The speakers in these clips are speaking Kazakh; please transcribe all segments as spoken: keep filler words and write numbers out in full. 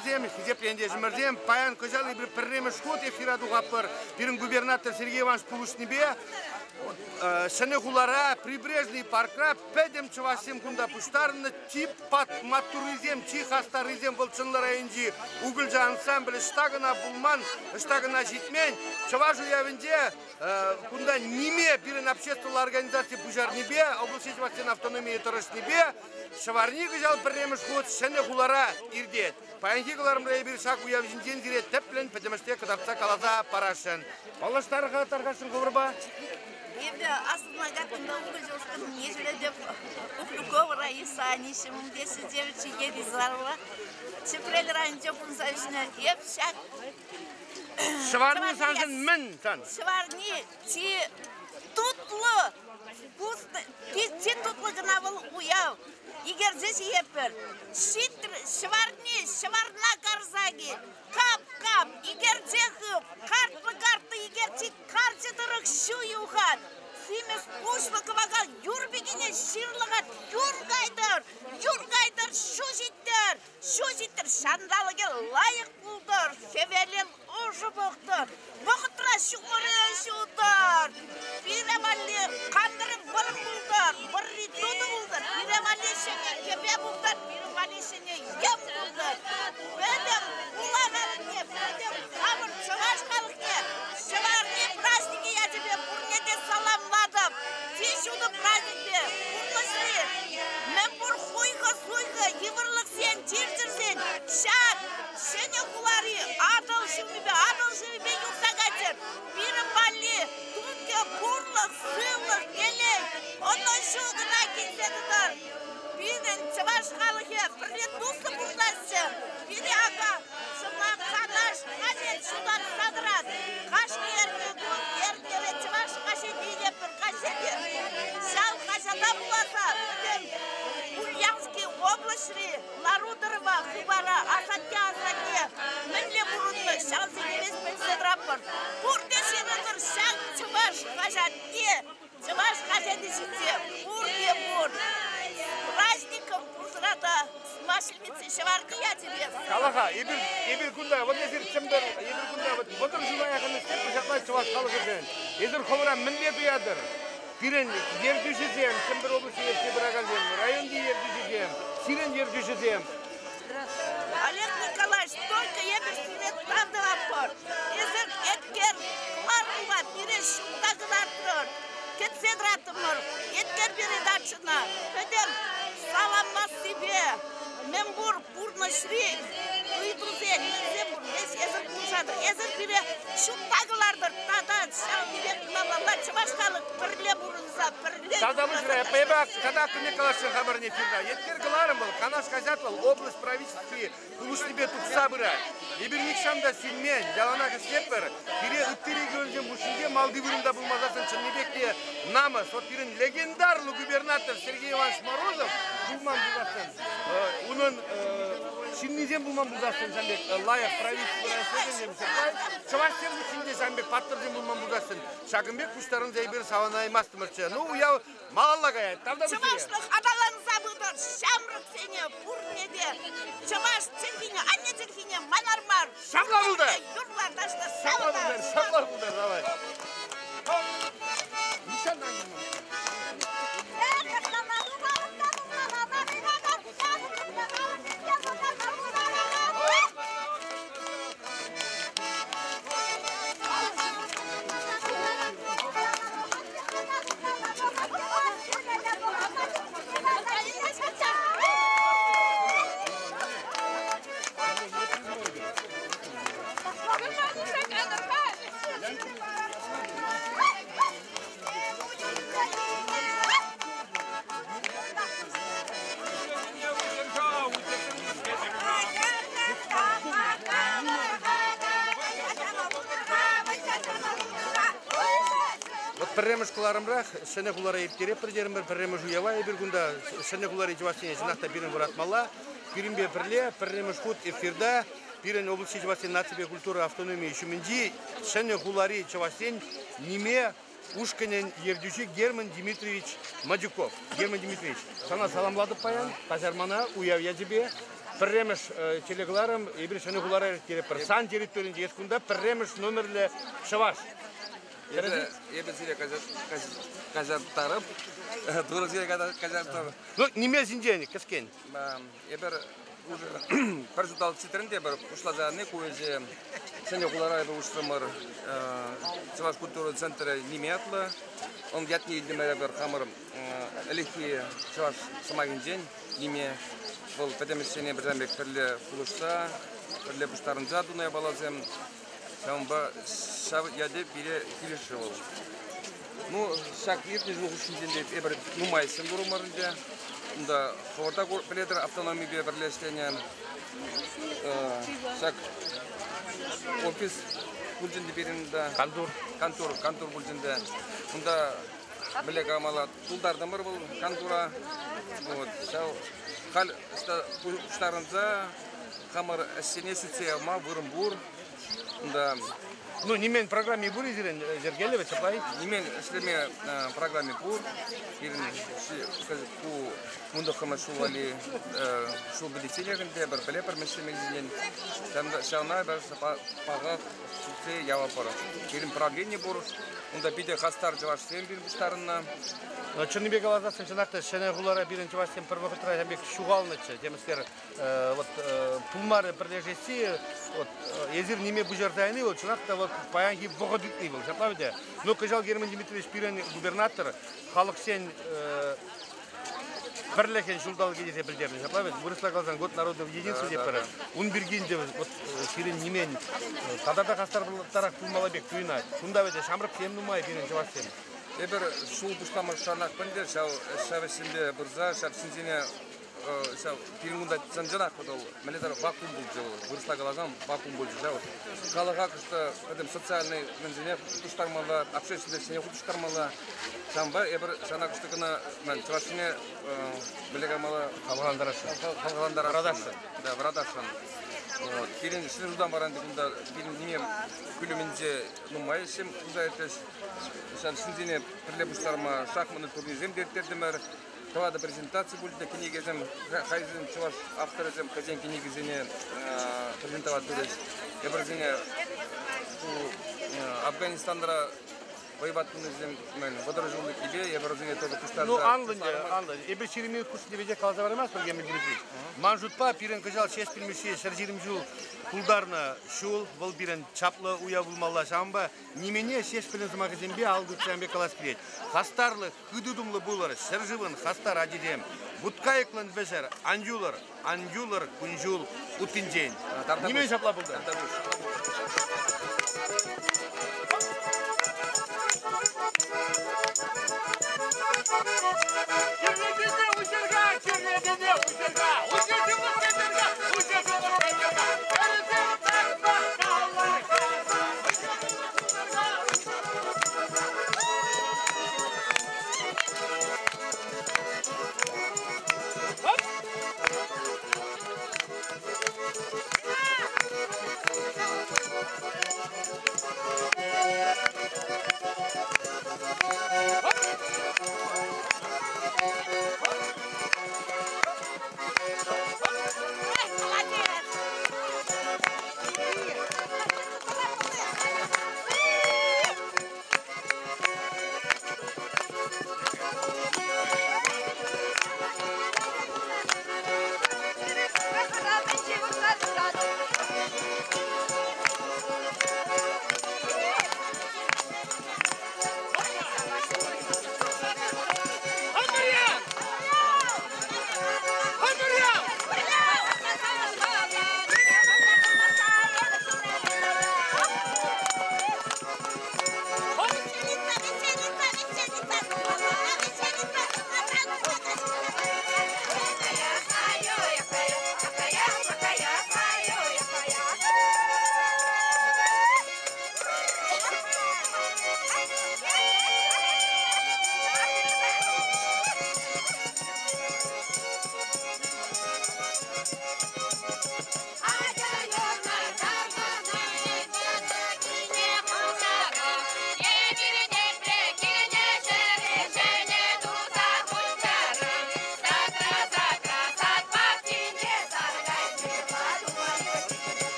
жимырзем, хизепленде жимырзем, паян кожалы бір пірремеш ход эфираду ғапыр, бірін губернатор Сергей Иванович Пулушнебе, Шенехулара, прибрежный паркра, педем чавасем кунда пуштарны, тип пат матуризем, чи хастаризем волчынлара инжи, угылжа ансамбль, штагына булман, штагына житмен, чаважу явенде, кунда ниме бирен общественной организации пужарнебе, областный чавасен автономии торышнебе, шаварни гыжал пірремеш ход, Шенехулара ирдет. Паянки кыларымда бир шак уявжинжен зирет теплен, педемеште кадапса калаза парашын. Балаштарға тарғашын қыбырба? Енді асылына қаттында ұлғы жоштың ежілі деп ұқлықов Раиса Анишимым десі девічі еді зарыла. Чепрел райын жопын сайшына еп шак. Шыварни санжын мін сан? Шыварни чи тутлы, ти тутлы гына бұл уяв. Егер здесь епір, шыварни, шыварна карзаги, кап-кап, егер жехып, картлы-карты, егер ти карчетырық шу юхат, симес пушлы кывага юрбегіне ширлығат, юргайдыр, юргайдыр, шу життір, шу життір, шандалыге лайық бұлдыр, хевелен ұжы бұқтыр, бұқтыра шуғыры шудар, биремалли қандырын бұрын бұлдыр, бұрri туды бұлдыр, биремалли шене кебе бұлдыр, биремалли шене ем бұлдыр, бәдім ұлағарыне, бәдім қамыр чываш қалықне, шыварне праздники я тебе бұрнеде саламладым, тешуді праздникте, бұрнышли, мен бұр хуйға суйға, евырлық сен, тердірсен, шак, шене құлари, адыл жымебе, адыл жымебе юқсағатыр, биремалли, тунке бұрлық, сылық, елек, оны жылғына келседідір. Бинен чываш халығы бірне тусы бұрдасы, бине аға, шыма қанаш, қанет шудан садырат, қашқы ерге бұл, ергері чываш қашы дейде бір қашеде. Шал қашада бұласа, білем, Ульяновский облачри, Нарудырова, Хыбара, Асатке, Асатке, мінле бұрынды, шал зегемес пенседрапыр. Бұрде шенедір шал чываш қашадде, чываш қашады жите, бұрде бұр. Праздником Пузрата с Машельницей Шеварки я тебе. Калаха, ебір, ебір күнда, вот езір чымдар, ебір күнда, вот бұтыр жылай ақыны степ бұшақлай чываш қалығы жен. Езір қомыра мінле дуядыр. Пирен ердүшізем, чымдар облысы ерте біраған жем, районды ердүшізем, сирен ердүшізем. Олег Николаевич, только ебір сирет правды апыр. Езір еткер қыларыма бире шуқтағылар тұрыр. Кетседратымыр, еткер передачына, өдем саламма себе, мен бұр, бұрнышри, ұйдырзен, мензе бұр, ес езір бұлжадыр, езір біре шуттағылардыр, тада, шау бирек мамалар, чывашқалық, бірле бұрынза, бірле... Тада бұжыра, пейбақ, қада күнне қалашын қабарне фирда, еткер қыларым бұл, қанаш қажат бұл, область правительстве, Пулушнебе тұқса бұра, ебір мекшамда сілмен, жалана кіслеппір, бире үттері көлден мұшынде малды бұрында бұлмазасын Чыннебекте намыс, вот бірін легендарлы губернатор Сергей Иванович Морозов бұлман бұлдасын, оның Шиннезем бұлман бұлдасын, Жанбек, лайық правительство Чаваштерді ішінде Жанбек паттырден бұлман бұлдасын, Шагынбек күштарын зайбер саванаймастымырчы. Ну, уяу, мағалла қаят, тавда бұшы. Чавашлық адалан забыдыр, шамрық сене, бұрнеде, Чаваш телхине, анне телхине, манармар. Шамла бұлды. Юрлар дашты, Шамла саудар. бұлды, шамла бұлды, давай. Нишаннан жүрмін. Пірреміш қыларымрақ, шәне құлары ептереп бір жерім бір пірреміш ұява ебір күнда шәне құлары ежевасыне жинақта бірін бұратмала, бірін бе бірле, пірреміш құт эфирда, бірін облысы ежевасыне нацибе культура автономии шумінді, шәне құлары ежевасыне неме Ушканен Евдюши Герман Дмитриевич Мадюков. Герман Дмитриевич, sana salamladık bayan, kaçarmana, uyav ya тебе. Пірреміш телегларым, ебір шыны ғулары кереп бір сан территориян ескунда пірреміш номерлі шаваш. Ебір зире кажаттарып, дұры зире кажаттарып. Ну, немезін жені, кіскен? Ебір бір жұталы цитрінде бір ұшладағаны көйзе сәне ғулары ебір ұшырымыр Чаваш культуры центрі неметлі. Он ятни елдемері бір қамыр әліхи Чаваш самагин жен, неме. Бұл пәдемесіне бір жәмбек бірлі құлышса, бірлі бұштарынжа дұнай балазым. Шамба шав яде бире килеші ол. Ну, шак ерте жоқ үшінденде әбір нумайсын бұрымарында. Онда қорта біледір автономия бірлестене. Шак офис бүлжінді берінде. Кантур. Кантур, кантур бүлжінді. Онда білек амала тұлдардымыр бұл кантура. Қал ұштарынза қамыр әсене сүтсе алма, бұрым бұр. Ну, немен программе бұр езерен жергелі чапай? Немен ішлеме программе бұр. Ерін ku mundu kama şuvali şu bilgisayarında bir bile bir meşlemezden şana bir paga sütse yava para. Yerin программе бұр. Onda bir de hastар cevapsın bir kuşlarına. Чернебек алазасын шынақта шәне ғулара бірінші бастен бір вақытыра жәмбек шуғалынычы. Демістер, пулмары бірлежесі, езір неме бұжардайны, шынақта паянги бұғадытны бұл. Шаплау де. Но Кажал Герман Дмитриевич Пирен губернатор, халық сен бірлеген жулдалы кедесе білдерін. Шаплау де. Бұрысла қалсан год народов единство деп бірі. Он бергенде Пирен немен, қадарда қастар тарақ пулмалабек түйінат. Шунда бәде шамрық сем нумай бірінші бастен. Ебір шул бұштамыр шарнақ пінде, шәвесінде бұрза, шәвсінзіне пирінгунда жанжанақ бұдыл, мәлетар вакуум бұл жыл, бұрысла қалазан вакуум бұл жыл. Қалыға күшті социальный мәнзіне құтыштармалы, общественный сене құтыштармалы, шамба, ебір шана күшті күні чывашыне білегамалы қалғандар Радашын. Да, Радашын. Келін ішін жылдан баранды күнда келін неме күліменде нұмай шем күза етеш. Шынзіне бірле бұштарыма шахманы турнизем дерттердімір. Тавада презентация болды, кенегезім, қайзым чываш авторызым, қазен кенегезіне презентовать түрес. Ебірзіне Афганистандыра воеватынызым водорожылы кебе, ебірзіне тоже құштарды. Ну, анлын, анлын. Ебір шеремет күшінде беде қалза бар емес, бірге мендіріпіз. Ман жұтпа, пирен Кажал шеш білмеші, шаржирім жыл пулдарны шул, бұл бірін чаплы уя бұлмалла шамба, немене шеш білін зымағы зембе алды шамбе қалас келет. Хастарлы, күдудымлы бұлар, шыржывын хастар адидем, бұткайықлын вешер, анжулар, анжулар, күнжул, утынжен. Немен шапла бұлдар? What?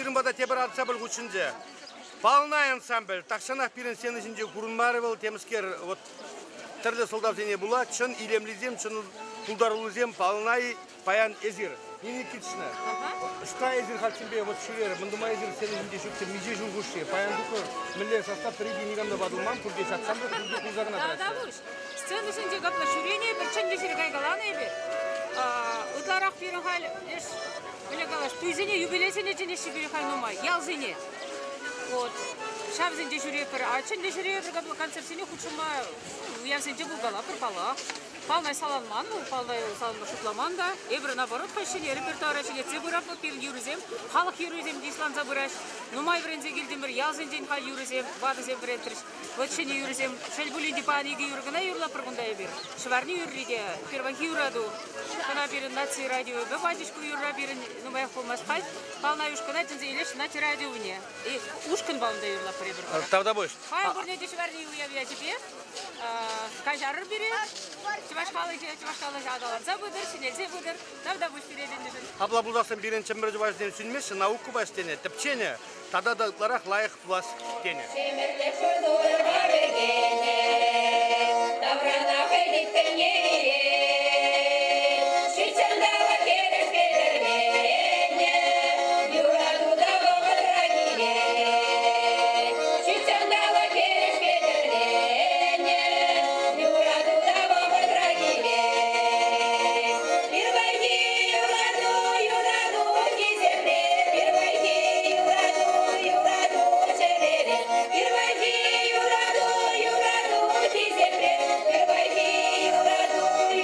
бада тебір ансамбль күшінде. Полный ансамбль. Тақшанақ бірін сені жінде күрінмары был, теміскер, вот, түрлі солдат зене була, чын илемлізем, чын пулдарулызем, полный паян эзир. Нені кетшіні. Шта эзир халчынбе, вот шүрері, мұндыма эзир сені жінде шөкті, меже жүргіші. Паян дұқы, мүлі састап тірейді негамда бадылмам, күрде шатсам да, күрде күлзағына бірәсі. Сцена жінде ғапла шүрені, бір чын бешер қайғаланы ебе. Ытларақ берін хал, еш, біле қалаш, туйзене, юбилесене жіне шибері хал нумай, ялзене. Вот. Шап зенде жүрепір, а чын де жүрепір ғапла концертсене құтшыма, уявзенде бұлғала, пырпала. Полный саланман, полный саланман шутламан да. Эбір наоборот, қайшыне репертуара чіне цебырапы пел юрізем, халық юрізем дейслан забыраш. Нумай бірензе келден бір ялзенден хал юрізем, бадызем бірентріш. Вот чіне юрізем, шәлбулинді паниге юргына юрла пырғында ебір. Шварни юрриде, первахи юраду. Кына берін наци радио, бі бадишку юрра берін нумай қолмас қайт. Полный ушкына тінзе елеш наци радиовіне. И ушкын балында юрла пыребір. Тавда бойш. Хай бұрнеде шварни уявия тебе. Кажарыр бере. Чувашқалы же, чувашқалы же адаланса бұдыр, шинелзе бұдыр, тавда бұш береден жүзін. Абла бұлдақсын бірінші бірді башден сүнмеші, науқы баштене, тіпчене, тада дағыларақ лайық бұлас дене. Юраду, юраду,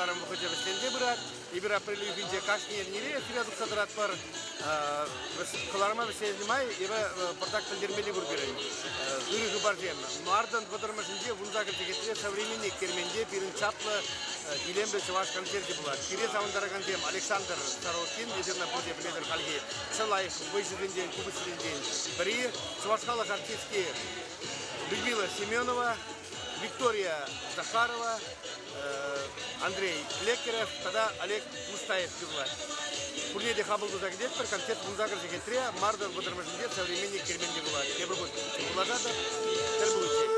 кыларым выходе вестенде брат. И бир апрель günce кашни ниле фиразук садрат бар. Кыларыма вестенмай, ибо портак пилдермели бургерей. Ырыгы бар дем. Мардан водормашинде вунзагы дегетре современник керменде бирин чаплы Илембе чуваш концерте была. Кирилл Савандараган дем Александр Сарокин, езерна пути бледер халги. Шалай выжиден день, кубышиден день. Бри чувашхалах артистки Людмила Семенова, Виктория Захарова, Андрей Лекерев, тогда Олег Мустаев пивла. Курнеде хабылды загдет, per концерт вунзагы дегетре Мардан водормашинде современник керменде была. Я бы вот уложада, тербулучи.